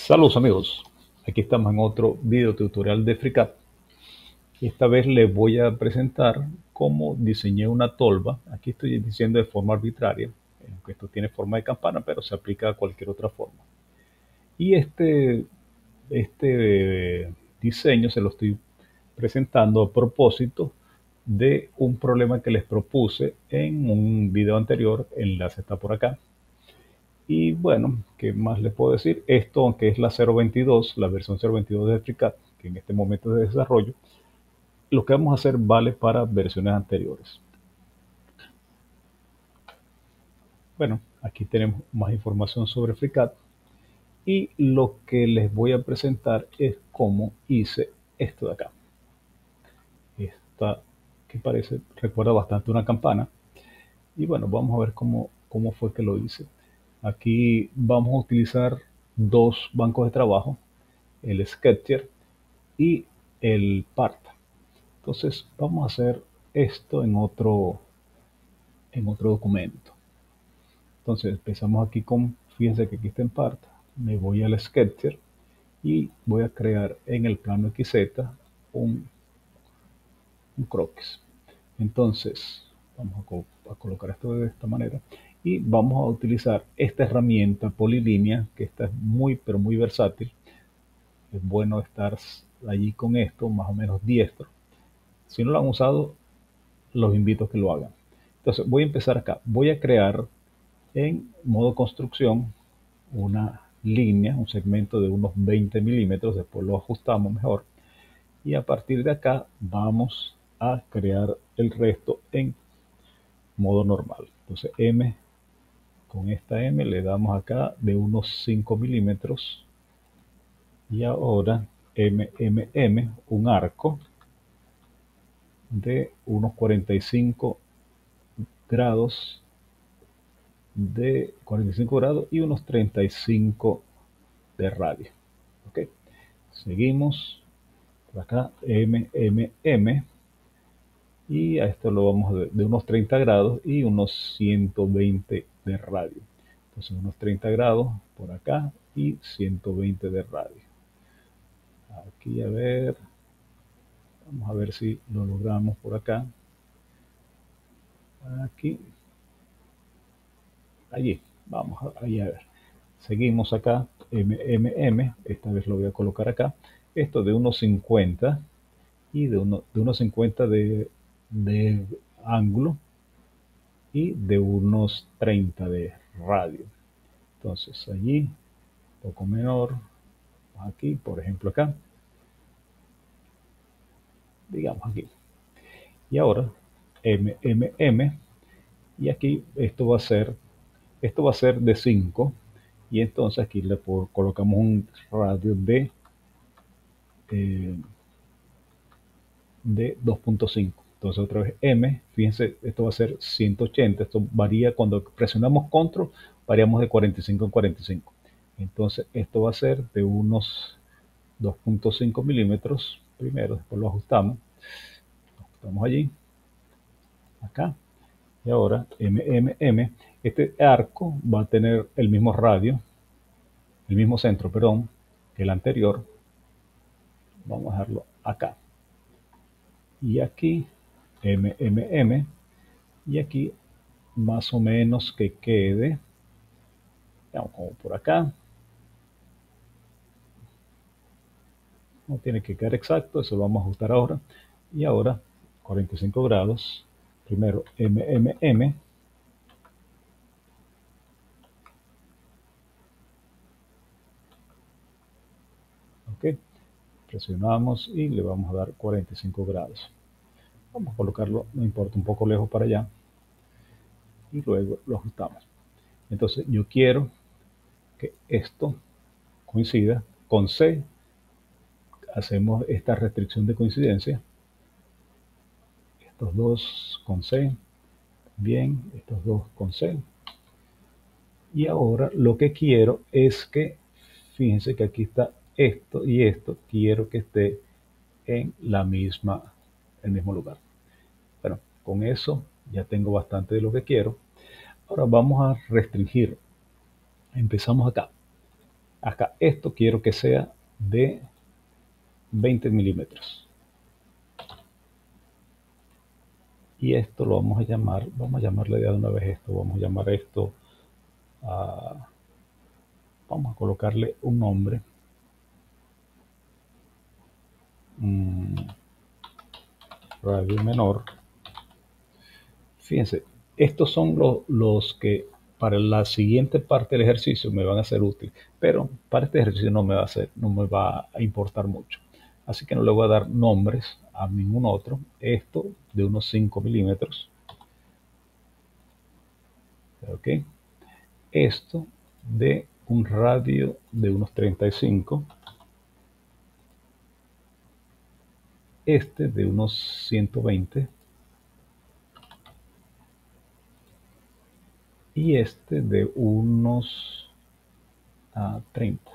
Saludos amigos, aquí estamos en otro video tutorial de FreeCAD y esta vez les voy a presentar cómo diseñé una tolva. Aquí estoy diciendo de forma arbitraria, aunque esto tiene forma de campana, pero se aplica a cualquier otra forma. Y este diseño se lo estoy presentando a propósito de un problema que les propuse en un video anterior. El enlace está por acá. Y bueno, ¿qué más les puedo decir? Esto, aunque es la 0.22, la versión 0.22 de FreeCAD, que en este momento es de desarrollo, lo que vamos a hacer vale para versiones anteriores. Bueno, aquí tenemos más información sobre FreeCAD y lo que les voy a presentar es cómo hice esto de acá. Esta que parece, recuerda bastante una campana. Y bueno, vamos a ver cómo fue que lo hice. Aquí vamos a utilizar dos bancos de trabajo, el Sketcher y el part. Entonces vamos a hacer esto en otro documento. Entonces empezamos aquí fíjense que aquí está en part, me voy al Sketcher y voy a crear en el plano XZ un, un croquis. Entonces vamos a colocar esto de esta manera y vamos a utilizar esta herramienta polilínea, que esta es muy pero muy versátil. Es bueno estar allí con esto más o menos diestro. Si no lo han usado, los invito a que lo hagan. Entonces voy a empezar acá. Voy a crear en modo construcción una línea, un segmento de unos 20 milímetros. Después lo ajustamos mejor. Y a partir de acá vamos a crear el resto en modo normal. Entonces M, con esta M le damos acá de unos 5 milímetros. Y ahora M, un arco de unos 45 grados y unos 35 de radio. Ok, seguimos por acá, M, y a esto lo vamos a ver de unos 30 grados y unos 120 de radio. Entonces unos 30 grados por acá y 120 de radio. Aquí a ver, vamos a ver si lo logramos por acá. Aquí, allí, vamos ahí a ver. Seguimos acá, M, esta vez lo voy a colocar acá. Esto de unos 50 y de unos 50 de ángulo y de unos 30 de radio. Entonces allí, poco menor, aquí, por ejemplo acá, digamos aquí. Y ahora, M, y aquí esto va a ser de 5, y entonces aquí colocamos un radio eh, de 2.5. Entonces otra vez M, fíjense, esto va a ser 180. Esto varía cuando presionamos control, variamos de 45 en 45. Entonces esto va a ser de unos 2.5 milímetros primero, después lo ajustamos allí, acá. Y ahora M. Este arco va a tener el mismo radio, el mismo centro, perdón, que el anterior. Vamos a dejarlo acá. Y aquí M. Y aquí más o menos que quede, digamos, como por acá. No tiene que quedar exacto, eso lo vamos a ajustar ahora. Y ahora 45 grados. Primero M. Ok, presionamos y le vamos a dar 45 grados. Vamos a colocarlo, no importa, un poco lejos para allá. Y luego lo ajustamos. Entonces yo quiero que esto coincida con C. Hacemos esta restricción de coincidencia. Estos dos con C. Bien, estos dos con C. Y ahora lo que quiero es que, fíjense que aquí está esto y esto, quiero que esté en el mismo lugar. Bueno, con eso ya tengo bastante de lo que quiero. Ahora vamos a restringir. Empezamos acá. Acá, esto quiero que sea de 20 milímetros. Y esto lo vamos a llamarle de una vez esto, vamos a llamar esto, vamos a colocarle un nombre, radio menor. Fíjense, estos son los que para la siguiente parte del ejercicio me van a ser útiles, pero para este ejercicio no me va a importar mucho. Así que no le voy a dar nombres a ningún otro. Esto de unos 5 milímetros. ¿Ok? Esto de un radio de unos 35. Este de unos 120. Y este de unos 30.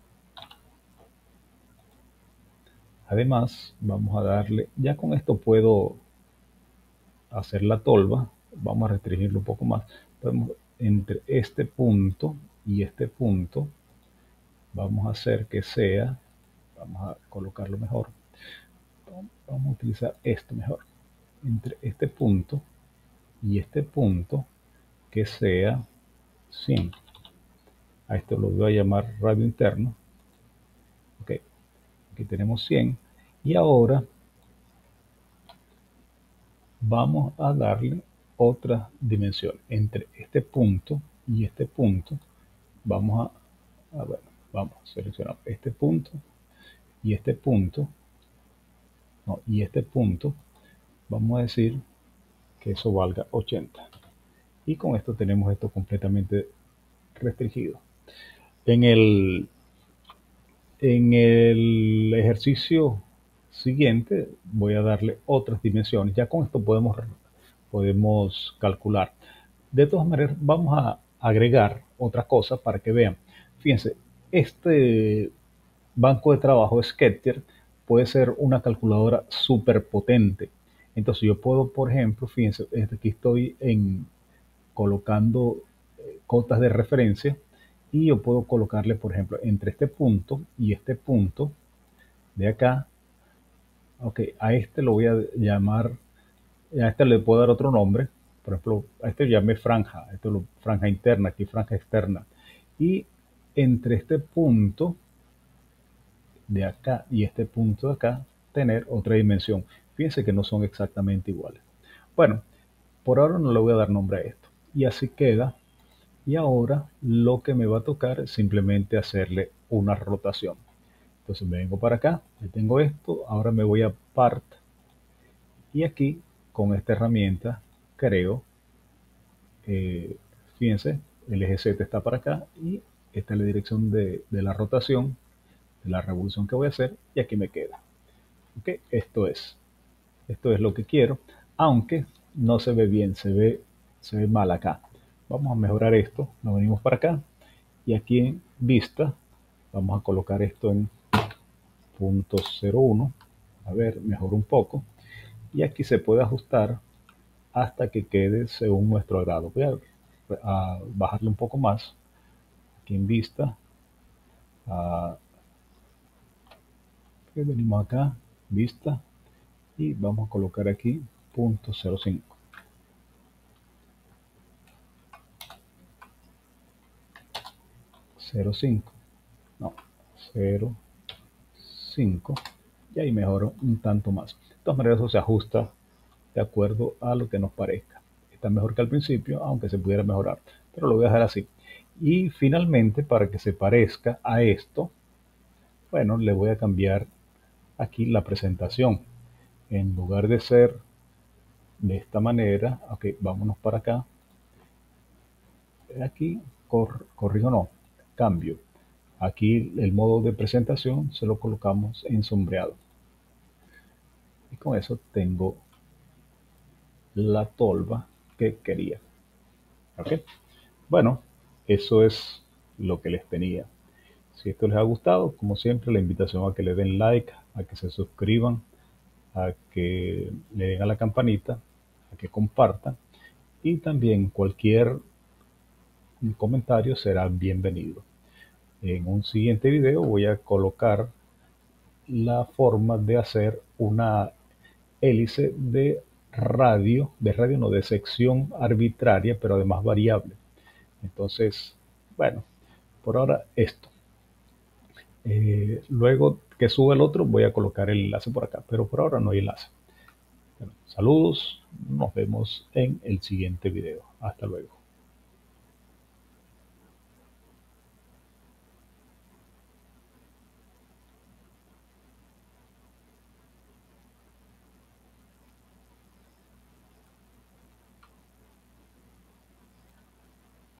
Además, vamos a darle, ya con esto puedo hacer la tolva, vamos a restringirlo un poco más. Podemos, entre este punto y este punto, vamos a hacer que sea, vamos a colocarlo mejor, vamos a utilizar esto mejor, entre este punto y este punto, que sea 100. A esto lo voy a llamar radio interno. Ok, aquí tenemos 100. Y ahora vamos a darle otra dimensión. Entre este punto y este punto, vamos bueno, vamos a seleccionar este punto y este punto, no, y este punto, vamos a decir que eso valga 80. Y con esto tenemos esto completamente restringido. En el ejercicio siguiente voy a darle otras dimensiones. Ya con esto podemos calcular. De todas maneras, vamos a agregar otra cosa para que vean. Fíjense, este banco de trabajo Sketcher puede ser una calculadora súper potente. Entonces yo puedo, por ejemplo, fíjense, aquí estoy colocando cotas de referencia y yo puedo colocarle, por ejemplo, entre este punto y este punto de acá. Ok, a este lo voy a llamar, a este le puedo dar otro nombre. Por ejemplo, a este llame franja, a esto franja interna, aquí franja externa. Y entre este punto de acá y este punto de acá, tener otra dimensión. Fíjense que no son exactamente iguales. Bueno, por ahora no le voy a dar nombre a esto. Y así queda. Y ahora lo que me va a tocar es simplemente hacerle una rotación. Entonces me vengo para acá, ya tengo esto, ahora me voy a Part y aquí con esta herramienta creo, fíjense, el eje Z está para acá y esta es la dirección de la rotación, de la revolución que voy a hacer y aquí me queda. ¿Ok? Esto es lo que quiero, aunque no se ve bien, se ve mal acá. Vamos a mejorar esto, nos venimos para acá y aquí en vista vamos a colocar esto en 0.01, a ver, mejor un poco, y aquí se puede ajustar hasta que quede según nuestro agrado. Voy a bajarle un poco más, aquí en vista, venimos acá, vista, y vamos a colocar aquí 0.05. 0.5, no, 0.5, y ahí mejoro un tanto más. De todas maneras, eso se ajusta de acuerdo a lo que nos parezca. Está mejor que al principio, aunque se pudiera mejorar, pero lo voy a dejar así. Y finalmente, para que se parezca a esto, bueno, le voy a cambiar aquí la presentación. En lugar de ser de esta manera, ok, vámonos para acá. Aquí, corrijo no, cambio. Aquí el modo de presentación se lo colocamos en sombreado. Y con eso tengo la tolva que quería. ¿Ok? Bueno, eso es lo que les tenía. Si esto les ha gustado, como siempre, la invitación a que le den like, a que se suscriban, a que le den a la campanita, a que compartan y también cualquier comentario será bienvenido. En un siguiente video voy a colocar la forma de hacer una hélice de radio no, de sección arbitraria, pero además variable. Entonces, bueno, por ahora esto. Luego que suba el otro voy a colocar el enlace por acá, pero por ahora no hay enlace. Bueno, saludos, nos vemos en el siguiente video. Hasta luego.